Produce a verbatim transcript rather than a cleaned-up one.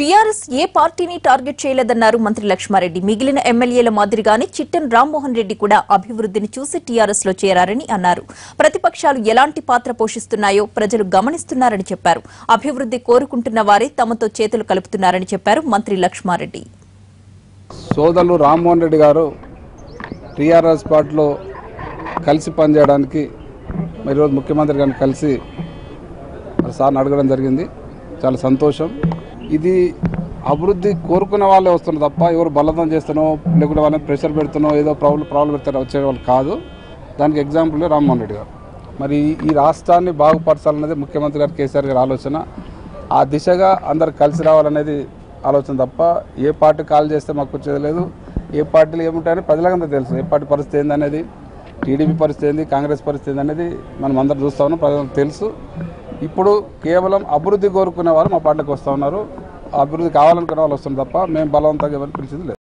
TRS ఏ పార్టీని target చేయలేదన్నారు మంత్రి లక్ష్మారెడ్డి. మిగిలిన ఎమ్మెల్యేల మాదిరిగానే చిట్టెన్ రామ్ మోహన్ రెడ్డి కూడా అభివృద్ధిని చూసి టీఆర్ఎస్ లో చేరారని అన్నారు. ప్రతిపక్షాలు ఎలాంటి పాత్ర పోషిస్తున్నాయో ప్రజలు గమనిస్తున్నారని చెప్పారు. అభివృద్ధి కోరుకుంటున్న వారే తమతో చేతులు కలుపుతున్నారని చెప్పారు మంత్రి లక్ష్మారెడ్డి. సోదరులు రామ్ మోహన్ రెడ్డి గారు టీఆర్ఎస్ పార్టీలో కలిసి పనిచేయడానికి మరి రోజు ముఖ్యమంత్రి గారిని కలిసి సార్ని అడగడం జరిగింది. చాలా సంతోషం. ఇది అభివృద్ధి కోరుకునే వాళ్ళే వస్తున్నారు తప్ప ఎవరు బలవంతం చేస్తానో లేకుంటే వాళ్ళని ప్రెషర్ పెడుతున్నో ఏదో ప్రాబ్లం ప్రాబ్లం పెడతారో వచ్చే వాళ్ళు కాదు. దానికి ఎగ్జాంపుల్ రామ్ మోహన్ రెడ్డి గారు. మరి ఈ రాష్ట్రాన్ని బాగుపరచాలనేది ముఖ్యమంత్రి గారు కేసీఆర్ గారి ఆలోచన. ఆ దిశగా అందరు కలిసి రావాలనేది ఆలోచన తప్ప ఏ పార్టీ కాల్ చేస్తే మాకు వచ్చేది లేదు. ఏ పార్టీలు ఏముంటాయని ప్రజలకంతా తెలుసు. ఏ పార్టీ పరిస్థితి ఏందనేది, టీడీపీ పరిస్థితి ఏంది, కాంగ్రెస్ పరిస్థితి ఏందనేది మనం అందరూ చూస్తూ ఉన్నాం. ప్రజలకు తెలుసు. ఇప్పుడు కేవలం అభివృద్ధి కోరుకునే వాళ్ళు మా పార్టీకి వస్తూ ఉన్నారు. అభివృద్ధి కావాలనుకునే వాళ్ళు వస్తున్నారు తప్ప మేము బలవంతంగా ఎవరిని పిలిచింది లేదు.